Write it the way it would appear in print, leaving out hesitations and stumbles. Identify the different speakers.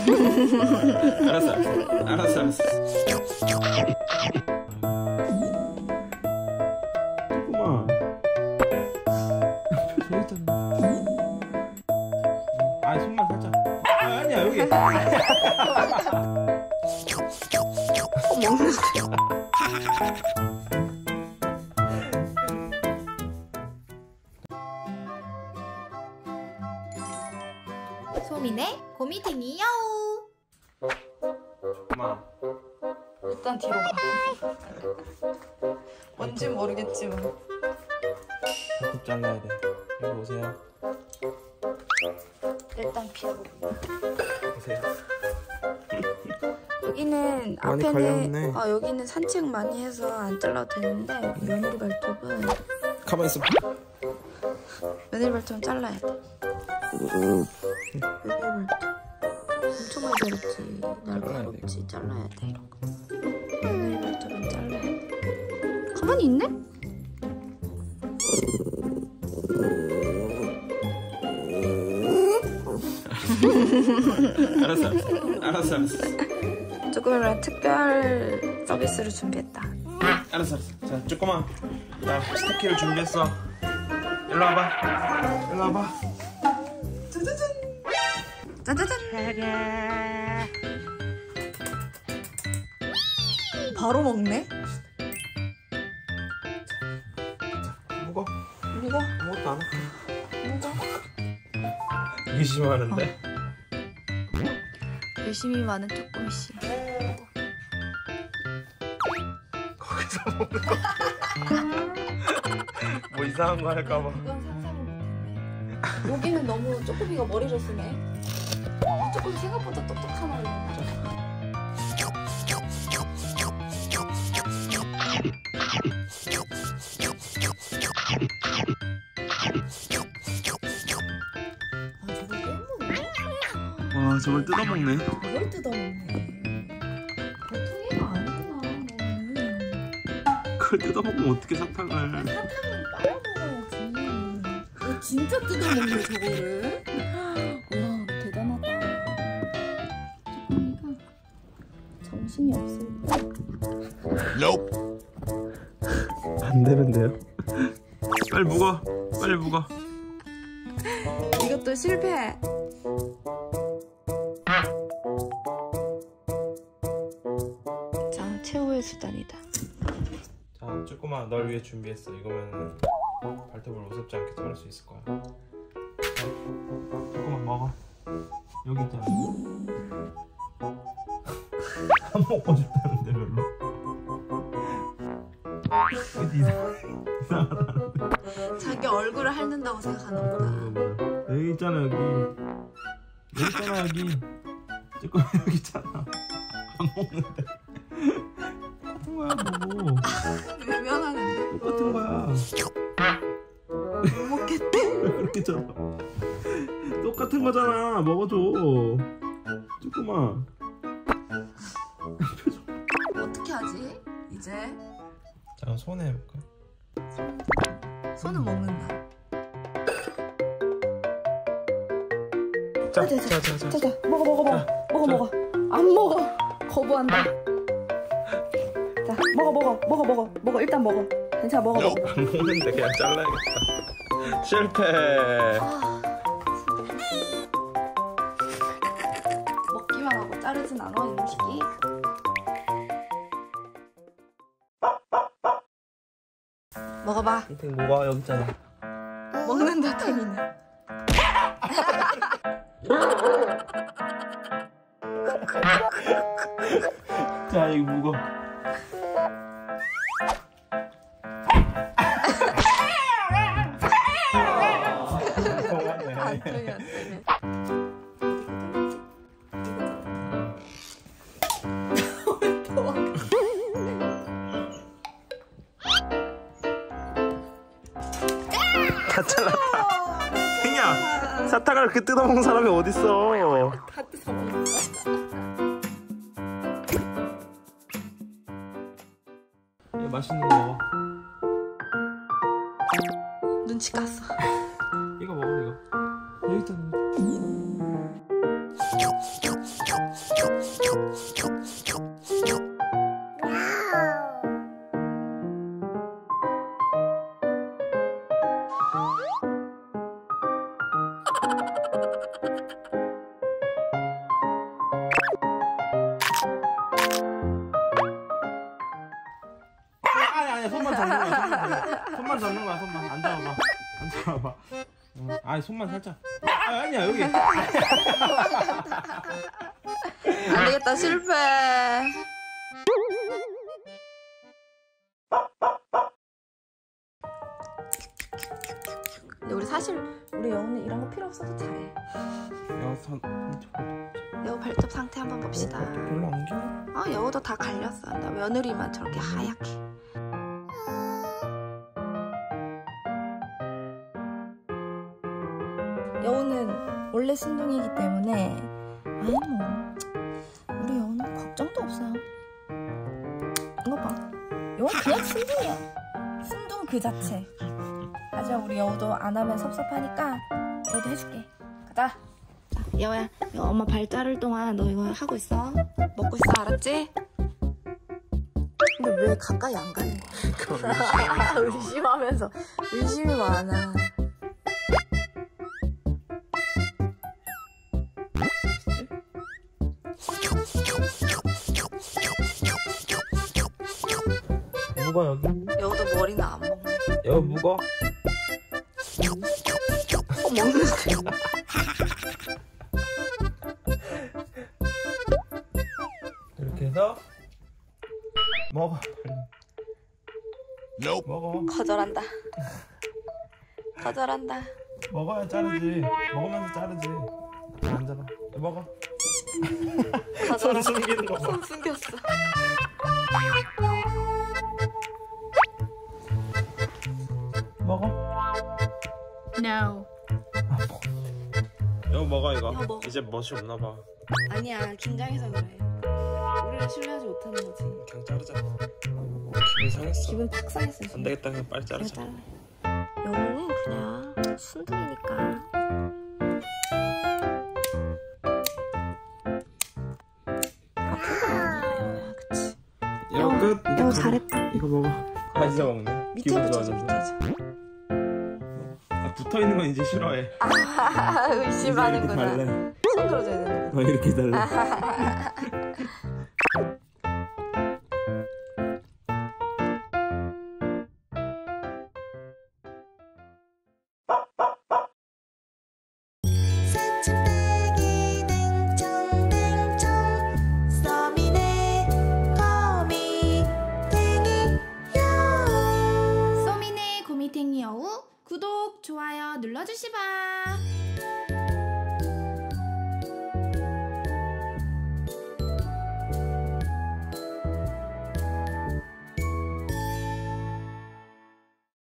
Speaker 1: 알았어, 알았어, 알았어. 조금만. 저기 있잖아. 아, 손만 살짝. 아니야, 여기.
Speaker 2: 소민의 고미탱이 여우.
Speaker 1: 그만.
Speaker 3: 일단 뒤로 가. 뭔진 모르겠지만.
Speaker 1: 자꾸 잘라야 돼. 여기 오세요.
Speaker 3: 일단 피하고.
Speaker 1: 오세요.
Speaker 3: 여기는
Speaker 1: 많이
Speaker 3: 앞에는
Speaker 1: 갈렸네.
Speaker 3: 여기는 산책 많이 해서 안 잘라도 되는데 며느리 발톱은
Speaker 1: 가만 있어.
Speaker 3: 며느리 발톱은 잘라야 돼. 며느리 발톱 엄청 많이 자랐지. 날카롭지. 잘라야 돼 이런 거. 며느리 발톱은 잘라야 돼. 가만히 있네?
Speaker 1: 알았어, 알았어, 알았어.
Speaker 3: 조금이라도 특별 서비스를 준비했다.
Speaker 1: 알았어, 알았어. 자, 조금만. 나 스티키를 준비했어. 일로 와봐. 일로 와봐.
Speaker 3: 짜자잔. 짜자잔. 바로 먹네?
Speaker 1: 먹어.
Speaker 3: 이거
Speaker 1: 아무것도 안 할게.
Speaker 3: 먹어.
Speaker 1: 의심하는데?
Speaker 3: 열심히 많은 쪼꼬미씨.
Speaker 1: 거기서 먹는 거. 뭐 이상한 거 할까봐.
Speaker 3: 이건 상상을 못했네. 여기는 너무 쪼꼬미가 머리를 쓰네. 쪼꼬미 생각보다 똑똑하나.
Speaker 1: 와, 저걸 뜯어먹네.
Speaker 3: 이걸 뜯어먹네. 보통 애가 아니구나.
Speaker 1: 그걸 뜯어먹으면 어떻게 사탕을.
Speaker 3: 사탕은 빨아먹어야지. 너 진짜 뜯어먹네 저거를. 와 대단하다. 쪼꼬미가 정신이 없을 거야.
Speaker 1: 안 되는데요? 빨리 묵어. 빨리 묵어.
Speaker 3: 이것도 실패. 자, 최후의 수단이다.
Speaker 1: 자, 조금만 널 위해 준비했어. 이거면 발톱을 무섭지 않게 자를 수 있을 거야. 자, 조금만 먹어. 여기 있잖아. 안 먹고 싶다는데 별로. 그치, 이상하다는데.
Speaker 3: 자기 얼굴을 핥는다고 생각하나 보다.
Speaker 1: 여기 있잖아, 여기. 여기 있잖아, 여기. 조금 여기 있잖아. 안 먹는데. 똑같은 거야, 뭐.
Speaker 3: 외면하는데.
Speaker 1: 똑같은 거야.
Speaker 3: 못 먹겠대.
Speaker 1: 왜 그렇게 잖아. 똑같은 거잖아. 먹어줘. 조금만.
Speaker 3: 어떻게 하지? 이제
Speaker 1: 자, 손에 해볼까?
Speaker 3: 손은 먹는다.
Speaker 1: 자,
Speaker 3: 먹어. 안 먹어. 거부한다. 자, 먹어. 일단 먹어. 괜찮아, 먹어.
Speaker 1: 안 먹는데 그냥 잘라야겠다. 실패.
Speaker 3: 먹기만 하고 자르진 않아, 이 음식이. 먹어봐.
Speaker 1: 탱 뭐가 여기 있잖아.
Speaker 3: 먹는다, 탱이는.
Speaker 1: 자, 이거 묵어.
Speaker 3: 안 되네.
Speaker 1: 다 잘랐다. 탱이야, 사탕을 그렇게 뜯어먹는 사람이 어딨어.
Speaker 3: 다 뜯어먹었어.
Speaker 1: 얘 맛있는 거 먹어.
Speaker 3: 눈치 깠어.
Speaker 1: 이거 먹어, 이거. 여기 있잖아. 아 손만 살짝. 아니야 여기.
Speaker 3: 안 되겠다, 실패. 근데 우리 사실 우리 여우는 이런 거 필요 없어도 잘해. 여우 발톱 상태 한번 봅시다.
Speaker 1: 별로 안 길어.
Speaker 3: 여우도 다 갈렸어. 나 며느리만 저렇게 하얗게. 여우는 원래 순둥이기 때문에 아니 뭐 우리 여우는 걱정도 없어요. 이거 봐. 여우는 그냥 순둥이야. 순둥 그 자체. 하지만 우리 여우도 안 하면 섭섭하니까 여우도 해줄게. 가자. 자, 여우야, 이거 엄마 발 자를 동안 너 이거 하고 있어. 먹고 있어, 알았지? 근데 왜 가까이 안 가는 거야? 의심하면서 의심이 많아.
Speaker 1: 묵어 여기.
Speaker 3: 여우도 머리는 안 먹네.
Speaker 1: 여기 묵어.
Speaker 3: 먹는데.
Speaker 1: 이렇게 해서 먹어. 먹어.
Speaker 3: 거절한다. 거절한다.
Speaker 1: 먹어야 자르지. 먹으면서 자르지. 앉아봐. 먹어. 손 숨기는 거 봐.
Speaker 3: 손 숨겼어.
Speaker 1: 먹어.
Speaker 2: No.
Speaker 1: 이거 먹어 이거.
Speaker 3: 이거 먹어.
Speaker 1: 이제 멋이 없나 봐.
Speaker 3: 아니야, 긴장해서 그래. 우리를 신뢰하지 못하는 거지.
Speaker 1: 그냥 자르자. 기분 상했어.
Speaker 3: 기분 팍 상했어.
Speaker 1: 안 되겠다 그냥 빨리
Speaker 3: 그냥
Speaker 1: 자르자.
Speaker 3: 잘라. 여우는 그냥 순둥이니까. 아픈 거 아니야, 여우야, 그치?
Speaker 1: 이거 끝. 이제
Speaker 3: 여우
Speaker 1: 가자.
Speaker 3: 잘했다.
Speaker 1: 이거 먹어. 아 이제 먹네.
Speaker 3: 밑에
Speaker 1: 기분
Speaker 3: 붙여줘,
Speaker 1: 좋아졌어.
Speaker 3: 밑에.
Speaker 1: 붙어 있는 건 이제 싫어해.
Speaker 3: 의심하는구나.
Speaker 1: 이렇게
Speaker 3: 손 들어줘야 되는 거.
Speaker 1: 이렇게 달래.
Speaker 2: 소민의 고미탱이 여우 구독, 좋아요 눌러주시바.